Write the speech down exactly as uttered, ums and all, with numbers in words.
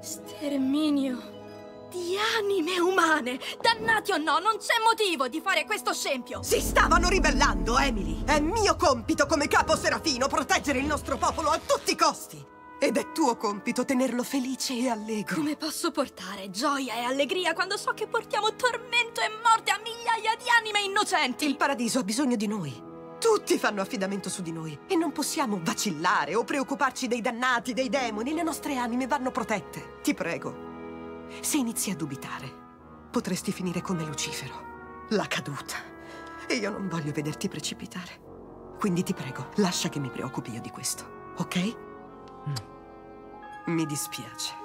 Sterminio di anime umane! Dannati o no, non c'è motivo di fare questo scempio! Si stavano ribellando, Emily! È mio compito come capo serafino proteggere il nostro popolo a tutti i costi! Ed è tuo compito tenerlo felice e allegro. Come posso portare gioia e allegria quando so che portiamo tormento e morte a migliaia di anime innocenti? Il paradiso ha bisogno di noi. Tutti fanno affidamento su di noi e non possiamo vacillare o preoccuparci dei dannati, dei demoni. Le nostre anime vanno protette. Ti prego. Se inizi a dubitare, potresti finire come Lucifero, la caduta. E io non voglio vederti precipitare. Quindi ti prego, lascia che mi preoccupi io di questo, ok? Mm. Mi dispiace.